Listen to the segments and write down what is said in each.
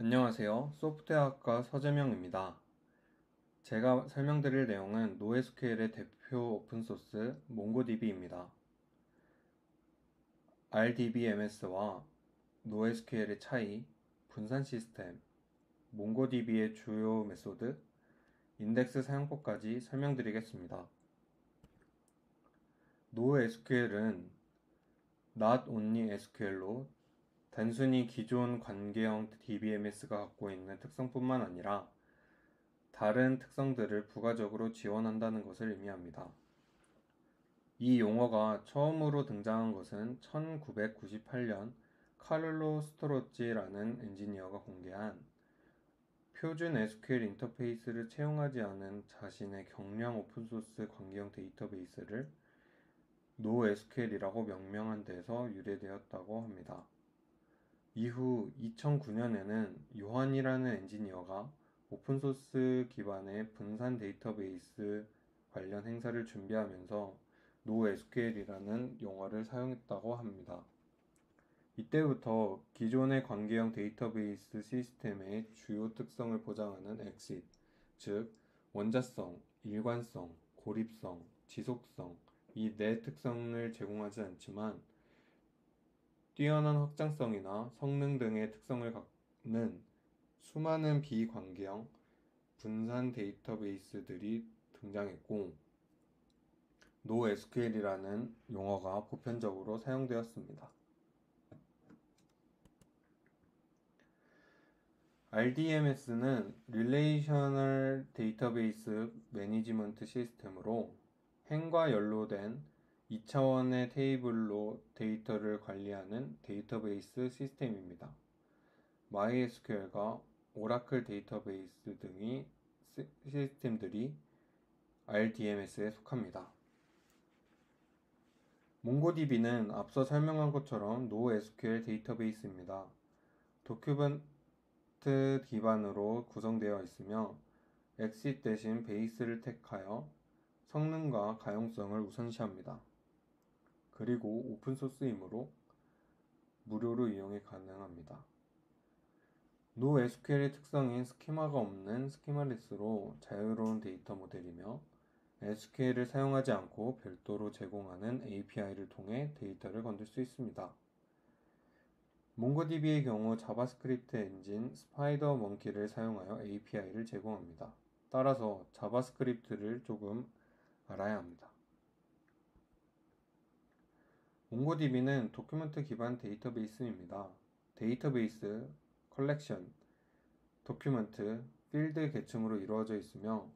안녕하세요. 소프트웨어학과 서재명입니다. 제가 설명드릴 내용은 NoSQL의 대표 오픈소스 몽고DB입니다. RDBMS와 NoSQL의 차이, 분산 시스템, 몽고DB의 주요 메소드, 인덱스 사용법까지 설명드리겠습니다. NoSQL은 Not Only SQL로 단순히 기존 관계형 DBMS가 갖고 있는 특성뿐만 아니라 다른 특성들을 부가적으로 지원한다는 것을 의미합니다. 이 용어가 처음으로 등장한 것은 1998년 카를로 스토로찌라는 엔지니어가 공개한 표준 SQL 인터페이스를 채용하지 않은 자신의 경량 오픈소스 관계형 데이터베이스를 NoSQL이라고 명명한 데서 유래되었다고 합니다. 이후 2009년에는 요한이라는 엔지니어가 오픈소스 기반의 분산 데이터베이스 관련 행사를 준비하면서 NoSQL이라는 용어를 사용했다고 합니다. 이때부터 기존의 관계형 데이터베이스 시스템의 주요 특성을 보장하는 EXIT, 즉 원자성, 일관성, 고립성, 지속성 이 네 특성을 제공하지 않지만 뛰어난 확장성이나 성능 등의 특성을 갖는 수많은 비관계형 분산 데이터베이스들이 등장했고 NoSQL이라는 용어가 보편적으로 사용되었습니다. RDMS는 Relational Database Management 시스템으로 행과 연로된 2차원의 테이블로 데이터를 관리하는 데이터베이스 시스템입니다. MySQL과 오라클 데이터베이스 등의 시스템들이 RDMS에 속합니다. 몽고DB는 앞서 설명한 것처럼 NoSQL 데이터베이스입니다. 도큐멘트 기반으로 구성되어 있으며 exit 대신 베이스를 택하여 성능과 가용성을 우선시합니다. 그리고 오픈소스이므로 무료로 이용이 가능합니다. NoSQL의 특성인 스키마가 없는 스키마리스로 자유로운 데이터 모델이며 SQL을 사용하지 않고 별도로 제공하는 API를 통해 데이터를 건들 수 있습니다. 몽고DB의 경우 자바스크립트 엔진 스파이더먼키를 사용하여 API를 제공합니다. 따라서 자바스크립트를 조금 알아야 합니다. 몽고DB는 도큐멘트 기반 데이터베이스입니다. 데이터베이스, 컬렉션, 도큐멘트, 필드 계층으로 이루어져 있으며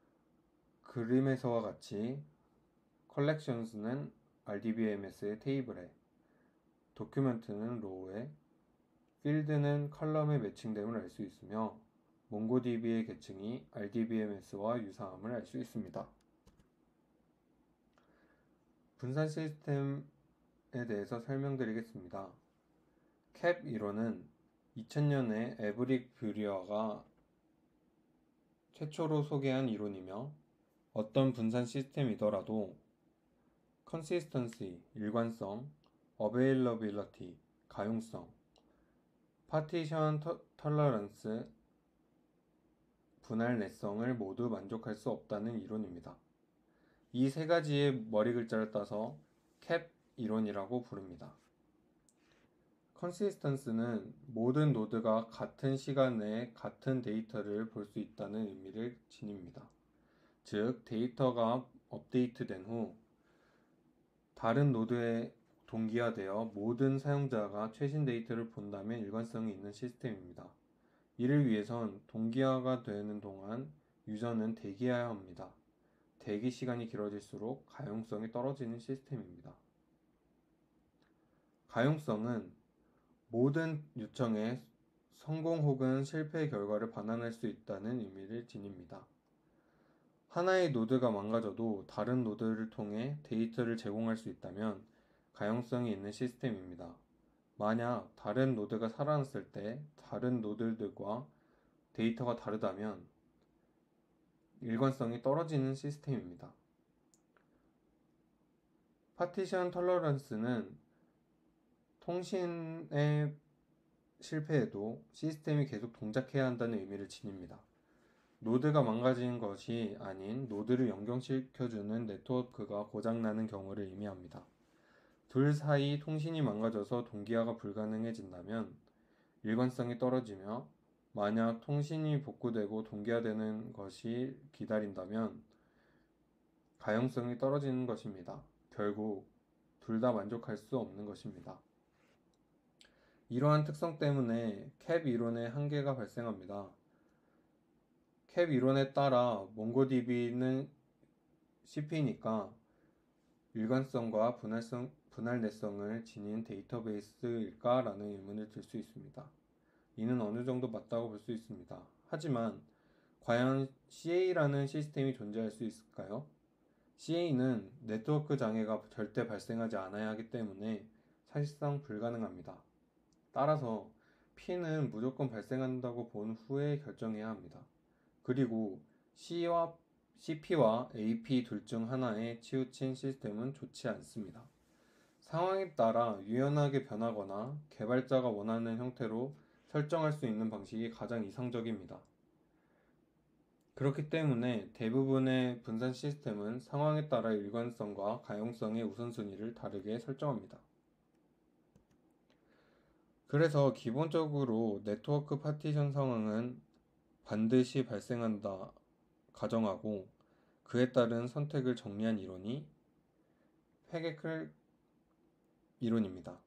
그림에서와 같이 컬렉션스는 RDBMS의 테이블에, 도큐멘트는 로우에, 필드는 컬럼에 매칭됨을 알 수 있으며 몽고DB의 계층이 RDBMS와 유사함을 알 수 있습니다. 분산 시스템에 대해서 설명드리겠습니다. 캡 이론은 2000년에 에브릭 뷰리어가 최초로 소개한 이론이며 어떤 분산 시스템이더라도 consistency, 일관성, availability, 가용성, partition tolerance, 분할 내성을 모두 만족할 수 없다는 이론입니다. 이 세 가지의 머리 글자를 따서 캡 이론이라고 부릅니다. consistency는 모든 노드가 같은 시간 내에 같은 데이터를 볼 수 있다는 의미를 지닙니다. 즉, 데이터가 업데이트된 후 다른 노드에 동기화되어 모든 사용자가 최신 데이터를 본다면 일관성이 있는 시스템입니다. 이를 위해선 동기화가 되는 동안 유저는 대기해야 합니다. 대기 시간이 길어질수록 가용성이 떨어지는 시스템입니다. 가용성은 모든 요청의 성공 혹은 실패 결과를 반환할 수 있다는 의미를 지닙니다. 하나의 노드가 망가져도 다른 노드를 통해 데이터를 제공할 수 있다면 가용성이 있는 시스템입니다. 만약 다른 노드가 살아났을 때 다른 노드들과 데이터가 다르다면 일관성이 떨어지는 시스템입니다. 파티션 털러런스는 통신의 실패해도 시스템이 계속 동작해야 한다는 의미를 지닙니다. 노드가 망가진 것이 아닌 노드를 연결시켜주는 네트워크가 고장나는 경우를 의미합니다. 둘 사이 통신이 망가져서 동기화가 불가능해진다면 일관성이 떨어지며, 만약 통신이 복구되고 동기화되는 것이 기다린다면 가용성이 떨어지는 것입니다. 결국 둘 다 만족할 수 없는 것입니다. 이러한 특성 때문에 캡 이론의 한계가 발생합니다. 캡 이론에 따라 몽고DB는 CP니까 일관성과 분할내성을 지닌 데이터베이스일까? 라는 의문을 들 수 있습니다. 이는 어느 정도 맞다고 볼 수 있습니다. 하지만 과연 CA라는 시스템이 존재할 수 있을까요? CA는 네트워크 장애가 절대 발생하지 않아야 하기 때문에 사실상 불가능합니다. 따라서 P는 무조건 발생한다고 본 후에 결정해야 합니다. 그리고 CP와 AP 둘 중 하나에 치우친 시스템은 좋지 않습니다. 상황에 따라 유연하게 변하거나 개발자가 원하는 형태로 설정할 수 있는 방식이 가장 이상적입니다. 그렇기 때문에 대부분의 분산 시스템은 상황에 따라 일관성과 가용성의 우선순위를 다르게 설정합니다. 그래서 기본적으로 네트워크 파티션 상황은 반드시 발생한다 가정하고, 그에 따른 선택을 정리한 이론이 페게클 이론입니다.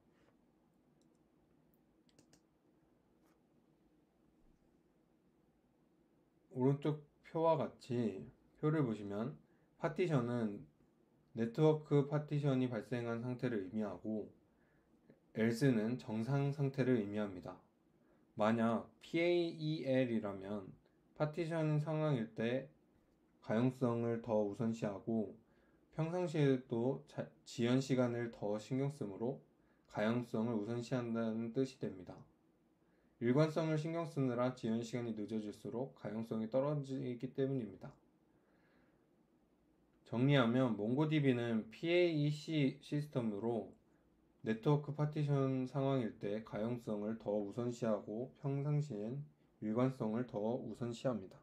오른쪽 표와 같이 표를 보시면 파티션은 네트워크 파티션이 발생한 상태를 의미하고 else는 정상 상태를 의미합니다. 만약 PAEL이라면 파티션 상황일 때 가용성을 더 우선시하고 평상시에도 지연 시간을 더 신경 쓰므로 가용성을 우선시한다는 뜻이 됩니다. 일관성을 신경 쓰느라 지연 시간이 늦어질수록 가용성이 떨어지기 때문입니다. 정리하면 몽고DB는 PAEC 시스템으로 네트워크 파티션 상황일 때 가용성을 더 우선시하고 평상시엔 일관성을 더 우선시합니다.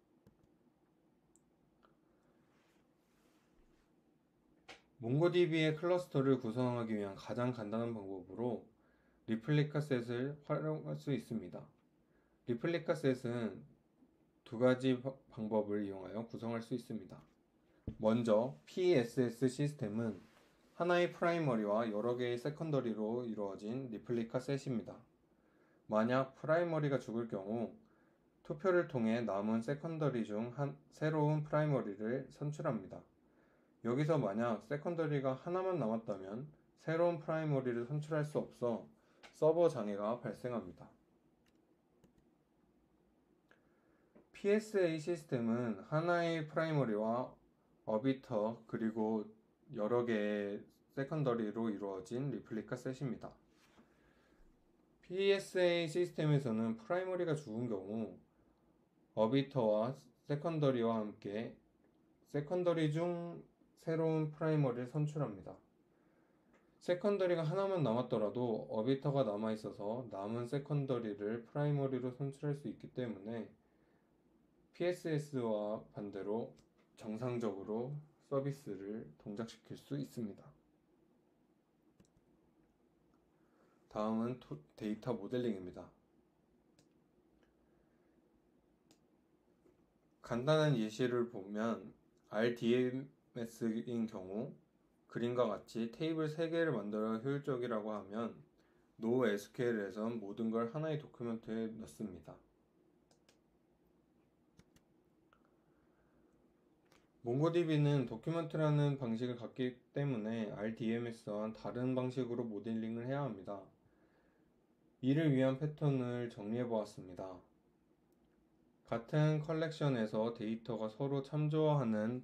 몽고DB의 클러스터를 구성하기 위한 가장 간단한 방법으로 리플리카 셋을 활용할 수 있습니다. 리플리카 셋은 두 가지 방법을 이용하여 구성할 수 있습니다. 먼저 PSS 시스템은 하나의 프라이머리와 여러 개의 세컨더리로 이루어진 리플리카 셋입니다. 만약 프라이머리가 죽을 경우 투표를 통해 남은 세컨더리 중 새로운 프라이머리를 선출합니다. 여기서 만약 세컨더리가 하나만 남았다면 새로운 프라이머리를 선출할 수 없어 서버 장애가 발생합니다. PSA 시스템은 하나의 프라이머리와 어비터 그리고 여러 개의 세컨더리로 이루어진 리플리카 셋입니다. PSA 시스템에서는 프라이머리가 죽은 경우 어비터와 세컨더리와 함께 세컨더리 중 새로운 프라이머리를 선출합니다. 세컨더리가 하나만 남았더라도 어비터가 남아있어서 남은 세컨더리를 프라이머리로 선출할 수 있기 때문에 PSS와 반대로 정상적으로 서비스를 동작시킬 수 있습니다. 다음은 데이터 모델링입니다. 간단한 예시를 보면 RDMS인 경우 그림과 같이 테이블 3개를 만들어 효율적이라고 하면 NoSQL에선 모든 걸 하나의 도큐멘트에 넣습니다. 몽고DB는 도큐멘트라는 방식을 갖기 때문에 RDMS와는 다른 방식으로 모델링을 해야 합니다. 이를 위한 패턴을 정리해 보았습니다. 같은 컬렉션에서 데이터가 서로 참조하는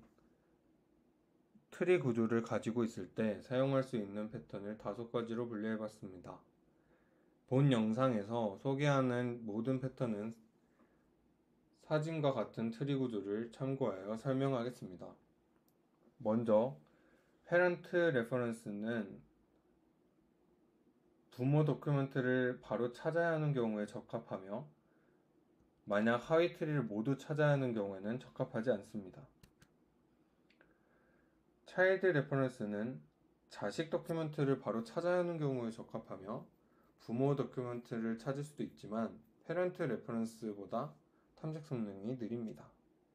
트리 구조를 가지고 있을 때 사용할 수 있는 패턴을 5가지로 분류해 봤습니다. 본 영상에서 소개하는 모든 패턴은 사진과 같은 트리 구조를 참고하여 설명하겠습니다. 먼저 parent reference는 부모 도큐멘트를 바로 찾아야 하는 경우에 적합하며 만약 하위 트리를 모두 찾아야 하는 경우에는 적합하지 않습니다. 차일드 레퍼런스는 자식 도큐멘트를 바로 찾아야 하는 경우에 적합하며 부모 도큐멘트를 찾을 수도 있지만 페런트 레퍼런스보다 탐색 성능이 느립니다.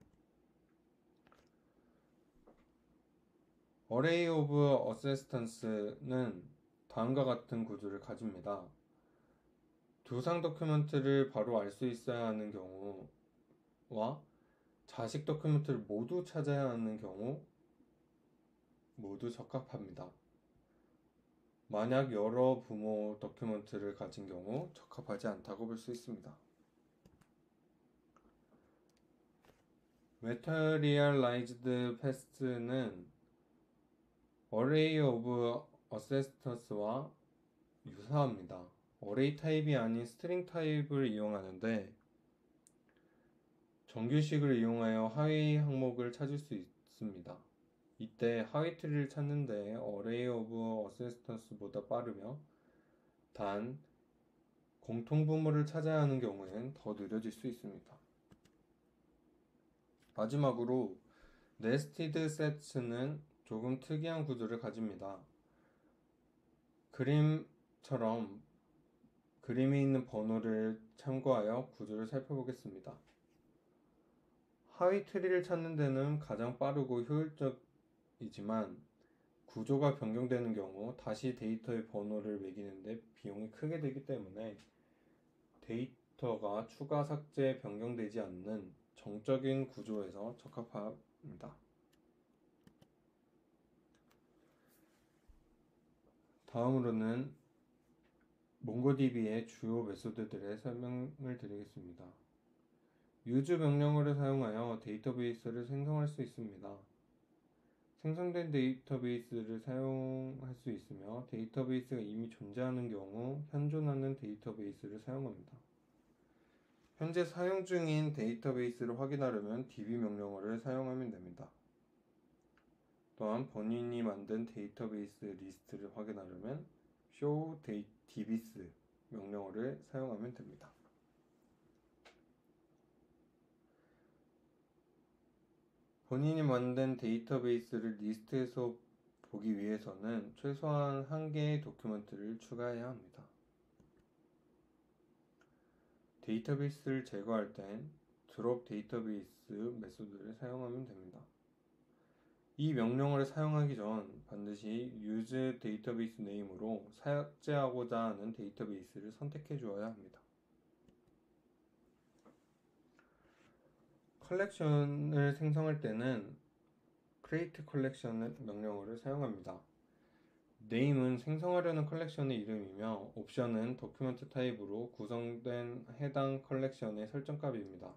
Array of Assistance는 다음과 같은 구조를 가집니다. 두상 도큐멘트를 바로 알 수 있어야 하는 경우와 자식 도큐멘트를 모두 찾아야 하는 경우 모두 적합합니다. 만약 여러 부모 도큐멘트를 가진 경우 적합하지 않다고 볼 수 있습니다. Materialized Past는 Array of Ancestors와 유사합니다. Array 타입이 아닌 string 타입을 이용하는데 정규식을 이용하여 하위 항목을 찾을 수 있습니다. 이때 하위 트리를 찾는데 Array of Ancestors보다 빠르며 단 공통분모를 찾아야 하는 경우엔 더 느려질 수 있습니다. 마지막으로 Nested Sets는 조금 특이한 구조를 가집니다. 그림처럼 그림에 있는 번호를 참고하여 구조를 살펴보겠습니다. 하위 트리를 찾는 데는 가장 빠르고 효율적이지만 구조가 변경되는 경우 다시 데이터의 번호를 매기는데 비용이 크게 들기 때문에 데이터가 추가 삭제 변경되지 않는 정적인 구조에서 적합합니다. 다음으로는 몽고DB의 주요 메소드들의 설명을 드리겠습니다. use 명령어를 사용하여 데이터베이스를 생성할 수 있습니다. 생성된 데이터베이스를 사용할 수 있으며 데이터베이스가 이미 존재하는 경우 현존하는 데이터베이스를 사용합니다. 현재 사용 중인 데이터베이스를 확인하려면 db 명령어를 사용하면 됩니다. 또한 본인이 만든 데이터베이스 리스트를 확인하려면 show dbs 명령어를 사용하면 됩니다. 본인이 만든 데이터베이스를 리스트에서 보기 위해서는 최소한 한 개의 도큐멘트를 추가해야 합니다. 데이터베이스를 제거할 땐 drop 데이터베이스 메소드를 사용하면 됩니다. 이 명령어를 사용하기 전 반드시 use 데이터베이스 네임으로 삭제하고자 하는 데이터베이스를 선택해 주어야 합니다. 컬렉션을 생성할 때는 create collection 명령어를 사용합니다. name은 생성하려는 컬렉션의 이름이며 옵션은 도큐멘트 타입으로 구성된 해당 컬렉션의 설정값입니다.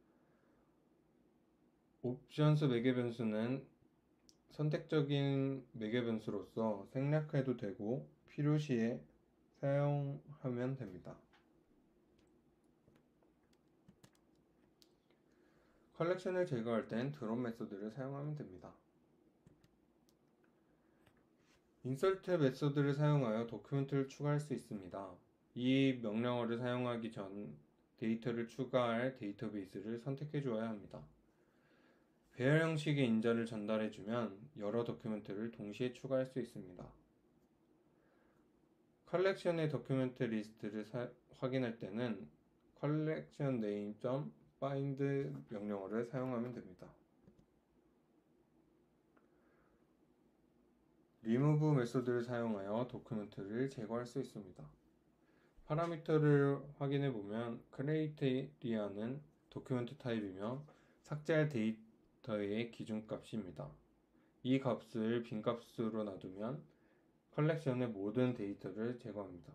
옵션스 매개 변수는 선택적인 매개 변수로서 생략해도 되고 필요시에 사용하면 됩니다. 컬렉션을 제거할 땐 drop 메소드를 사용하면 됩니다. insert 메소드를 사용하여 도큐멘트를 추가할 수 있습니다. 이 명령어를 사용하기 전 데이터를 추가할 데이터베이스를 선택해 주어야 합니다. 배열 형식의 인자를 전달해주면 여러 도큐멘트를 동시에 추가할 수 있습니다. 컬렉션의 도큐멘트 리스트를 확인할 때는 collection name.find 명령어를 사용하면 됩니다. remove 메소드를 사용하여 도큐멘트를 제거할 수 있습니다. 파라미터를 확인해 보면 criteria는 도큐멘트 타입이며 삭제할 데이터의 기준값입니다. 이 값을 빈값으로 놔두면 컬렉션의 모든 데이터를 제거합니다.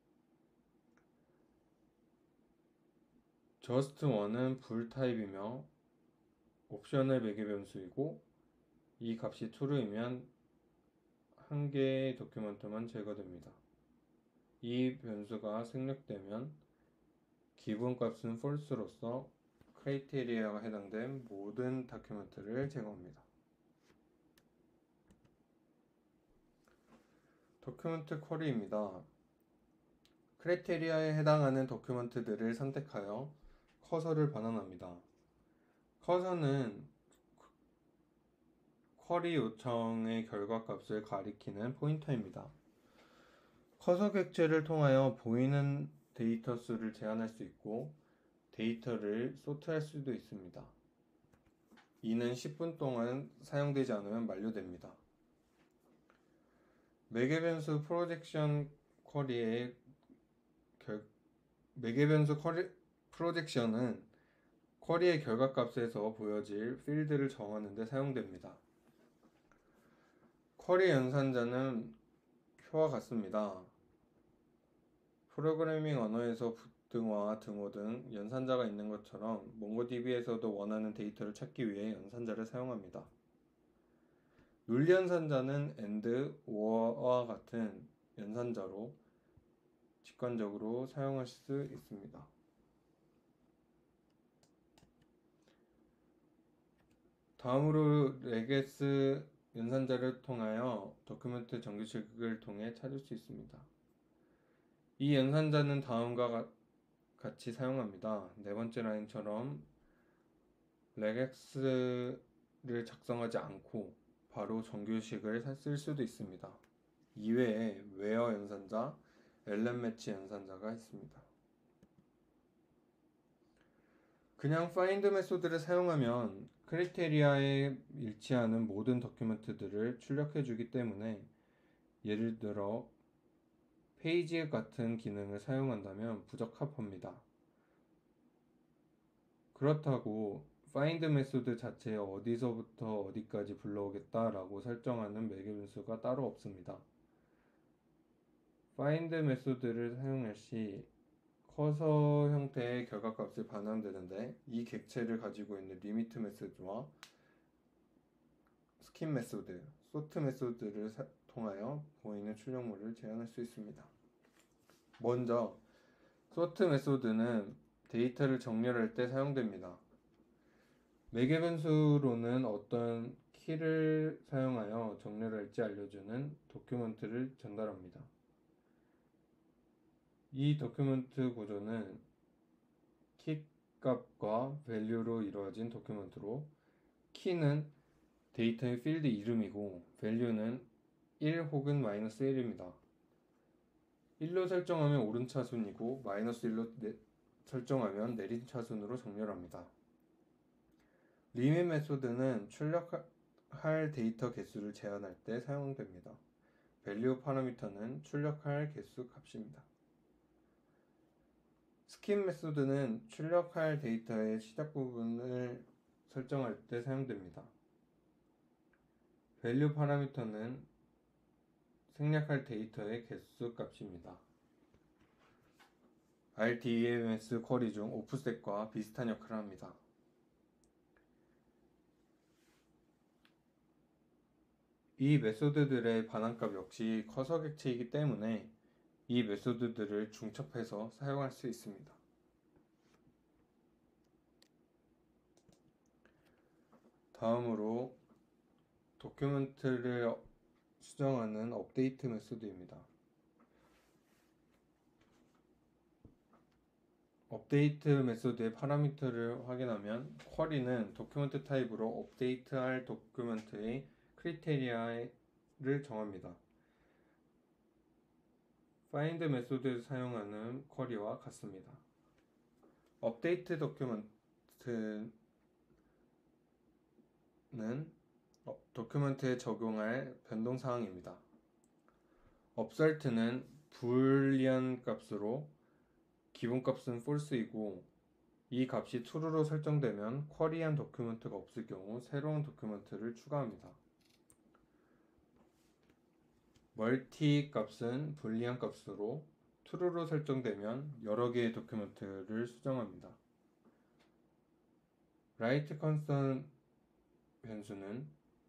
just1은 불 타입이며 옵셔널 매개 변수이고 이 값이 true이면 한 개의 도큐멘트만 제거됩니다. 이 변수가 생략되면 기본값은 false로서 크라이테리아가 해당된 모든 도큐멘트를 제거합니다. 도큐멘트 쿼리입니다. 크라이테리아에 해당하는 도큐먼트들을 선택하여 커서를 반환합니다. 커서는 쿼리 요청의 결과값을 가리키는 포인터입니다. 커서 객체를 통하여 보이는 데이터 수를 제한할 수 있고 데이터를 소트할 수도 있습니다. 이는 10분 동안 사용되지 않으면 만료됩니다. 매개 변수 프로젝션 쿼리의 매개 변수 프로젝션은 쿼리의 결과값에서 보여질 필드를 정하는 데 사용됩니다. 쿼리 연산자는 표와 같습니다. 프로그래밍 언어에서 등화, 등호 등 연산자가 있는 것처럼 몽고DB에서도 원하는 데이터를 찾기 위해 연산자를 사용합니다. 논리 연산자는 AND, OR와 같은 연산자로 직관적으로 사용하실 수 있습니다. 다음으로 레게스 연산자를 통하여 도큐멘트 정규식을 통해 찾을 수 있습니다. 이 연산자는 다음과 같이 사용합니다. 네 번째 라인처럼 레게스를 작성하지 않고 바로 정규식을 쓸 수도 있습니다. 이외에 웨어 연산자, 엘렘매치 연산자가 있습니다. 그냥 find 메소드를 사용하면 크라이테리아에 일치하는 모든 도큐멘트들을 출력해 주기 때문에 예를 들어 페이지 같은 기능을 사용한다면 부적합합니다. 그렇다고 find 메소드 자체에 어디서부터 어디까지 불러오겠다라고 설정하는 매개 변수가 따로 없습니다. find 메소드를 사용할 시 커서 형태의 결과값을 반환되는데 이 객체를 가지고 있는 리미트 메소드와 스킨 메소드, 소트 메소드를 통하여 보이는 출력물을 제한할 수 있습니다. 먼저 소트 메소드는 데이터를 정렬할 때 사용됩니다. 매개 변수로는 어떤 키를 사용하여 정렬할지 알려주는 도큐먼트를 전달합니다. 이 도큐먼트 구조는 키 값과 value로 이루어진 도큐먼트로 키는 데이터의 필드 이름이고 value는 1 혹은 -1입니다. 1로 설정하면 오른차순이고 -1로 설정하면 내림차순으로 정렬합니다. 리밋 메소드는 출력할 데이터 개수를 제한할 때 사용됩니다. value 파라미터는 출력할 개수 값입니다. 스킨 메소드는 출력할 데이터의 시작 부분을 설정할 때 사용됩니다. value 파라미터는 생략할 데이터의 개수 값입니다. RDMS 쿼리 중 오프셋과 비슷한 역할을 합니다. 이 메소드들의 반환값 역시 커서 객체이기 때문에 이 메소드들을 중첩해서 사용할 수 있습니다. 다음으로 도큐멘트를 수정하는 업데이트 메소드입니다. 업데이트 메소드의 파라미터를 확인하면 쿼리는 도큐멘트 타입으로 업데이트할 도큐멘트의 크리테리아를 정합니다. find 메소드에서 사용하는 쿼리와 같습니다. 업데이트 도큐멘트는 도큐멘트에 적용할 변동사항입니다. obsert는 불리한 값으로 기본값은 false이고 이 값이 true로 설정되면 쿼리한 도큐멘트가 없을 경우 새로운 도큐멘트를 추가합니다. 멀티 값은 불리한 값으로 true로 설정되면 여러 개의 도큐멘트를 수정합니다. write constant 변수는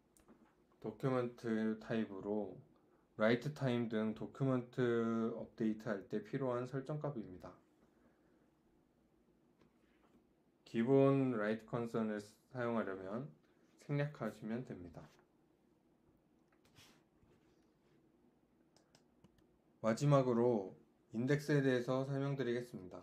도큐멘트 타입으로 write time 등 도큐멘트 업데이트할 때 필요한 설정값입니다. 기본 write constant을 사용하려면 생략하시면 됩니다. 마지막으로 인덱스에 대해서 설명드리겠습니다.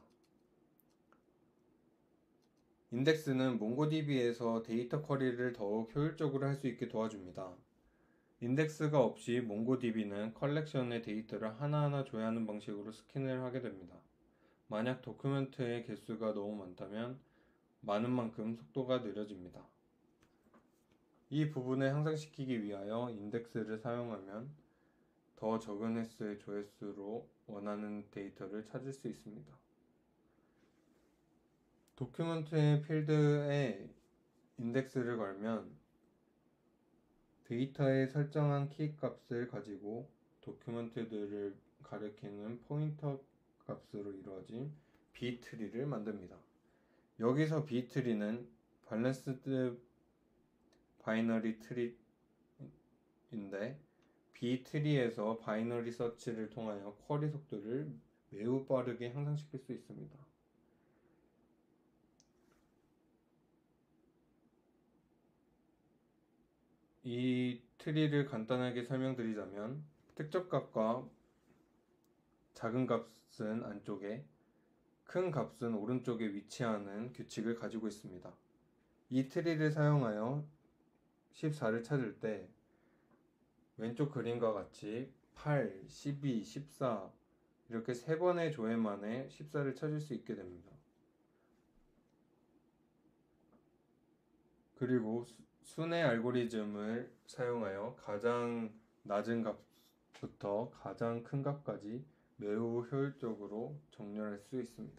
인덱스는 몽고DB에서 데이터 쿼리를 더욱 효율적으로 할 수 있게 도와줍니다. 인덱스가 없이 몽고DB는 컬렉션의 데이터를 하나하나 조회하는 방식으로 스캔을 하게 됩니다. 만약 도큐멘트의 개수가 너무 많다면 많은 만큼 속도가 느려집니다. 이 부분을 향상시키기 위하여 인덱스를 사용하면 더 적은 횟수의 조회수로 원하는 데이터를 찾을 수 있습니다. 도큐멘트의 필드에 인덱스를 걸면 데이터에 설정한 키 값을 가지고 도큐멘트들을 가리키는 포인터 값으로 이루어진 B트리를 만듭니다. 여기서 B트리는 밸런스드 바이너리 트리인데 B트리에서 바이너리 서치를 통하여 쿼리 속도를 매우 빠르게 향상시킬 수 있습니다. 이 트리를 간단하게 설명드리자면 특정 값과 작은 값은 안쪽에, 큰 값은 오른쪽에 위치하는 규칙을 가지고 있습니다. 이 트리를 사용하여 14를 찾을 때 왼쪽 그림과 같이 8, 12, 14 이렇게 3번의 조회 만에 14를 찾을 수 있게 됩니다. 그리고 순회 알고리즘을 사용하여 가장 낮은 값부터 가장 큰 값까지 매우 효율적으로 정렬할 수 있습니다.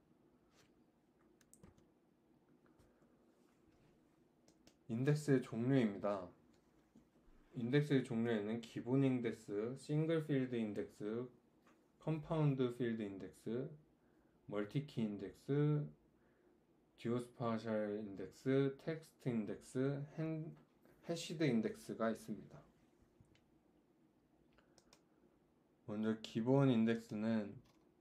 인덱스의 종류입니다. 인덱스의 종류에는 기본 인덱스, 싱글 필드 인덱스, 컴파운드 필드 인덱스, 멀티키 인덱스, 지오스파셜 인덱스, 텍스트 인덱스, 해시드 인덱스가 있습니다. 먼저 기본 인덱스는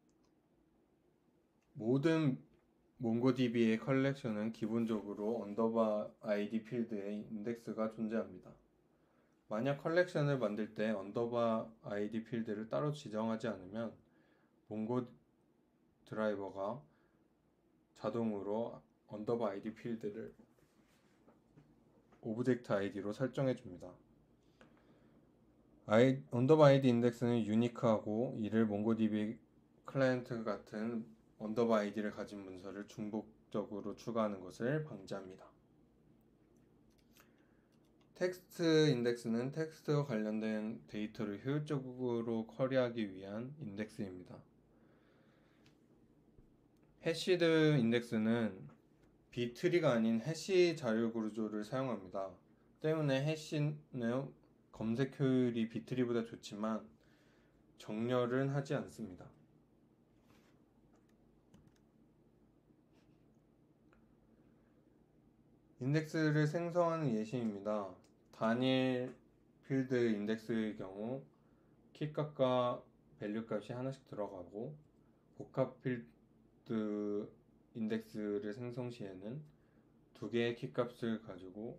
모든 몽고DB의 컬렉션은 기본적으로 언더바 ID 필드에 인덱스가 존재합니다. 만약 컬렉션을 만들 때 언더바 ID 필드를 따로 지정하지 않으면 몽고 드라이버가 자동으로 언더바 ID 필드를 오브젝트 ID로 설정해 줍니다. 언더바 ID 인덱스는 유니크하고 이를 몽고DB 클라이언트 같은 언더바 ID를 가진 문서를 중복적으로 추가하는 것을 방지합니다. 텍스트 인덱스는 텍스트와 관련된 데이터를 효율적으로 쿼리하기 위한 인덱스입니다. 해시드 인덱스는 B트리가 아닌 해시 자료 구조를 사용합니다. 때문에 해시는 검색 효율이 B트리보다 좋지만 정렬은 하지 않습니다. 인덱스를 생성하는 예시입니다. 단일 필드 인덱스의 경우 키값과 밸류 값이 하나씩 들어가고 복합 필드 인덱스를 생성 시에는 두 개의 키값을 가지고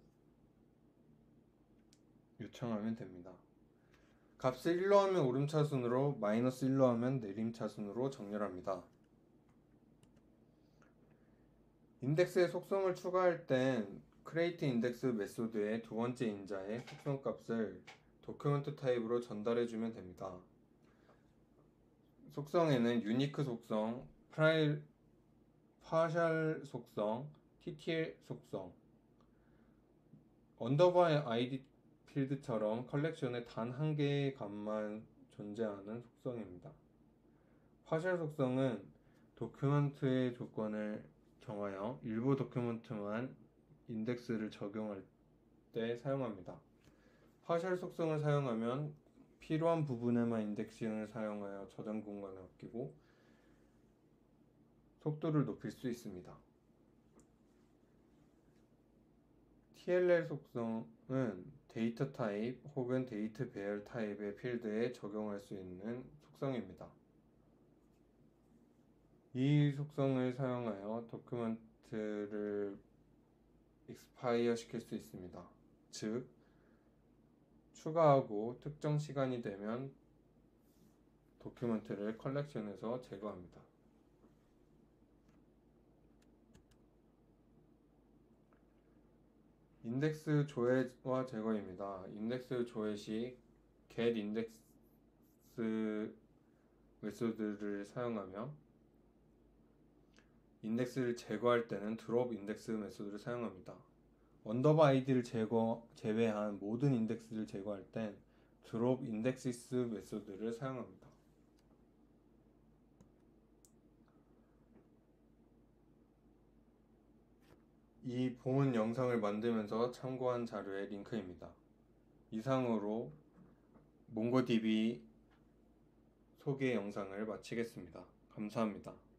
요청하면 됩니다. 값을 1로 하면 오름차순으로, 마이너스 1로 하면 내림차순으로 정렬합니다. 인덱스의 속성을 추가할 땐 create index 메소드의 두 번째 인자의 속성 값을 도큐멘트 타입으로 전달해주면 됩니다. 속성에는 유니크 속성, 파셜 속성, TTL 속성, 언더바 ID 필드처럼 컬렉션에 단 한 개의 값만 존재하는 속성입니다. 파셜 속성은 도큐멘트의 조건을 정하여 일부 도큐멘트만 인덱스를 적용할 때 사용합니다. 파셜 속성을 사용하면 필요한 부분에만 인덱싱을 사용하여 저장 공간을 아끼고 속도를 높일 수 있습니다. TLL 속성은 데이터 타입 혹은 데이터 배열 타입의 필드에 적용할 수 있는 속성입니다. 이 속성을 사용하여 도큐멘트를 익스파이어 시킬 수 있습니다. 즉, 추가하고 특정 시간이 되면 도큐멘트를 컬렉션에서 제거합니다. 인덱스 조회와 제거입니다. 인덱스 조회 시 getIndex 메소드를 사용하며 인덱스를 제거할 때는 드롭인덱스 메소드를 사용합니다. 언더바 id를 제외한 모든 인덱스를 제거할 땐 드롭인덱시스 메소드를 사용합니다. 이 본 영상을 만들면서 참고한 자료의 링크입니다. 이상으로 몽고DB 소개 영상을 마치겠습니다. 감사합니다.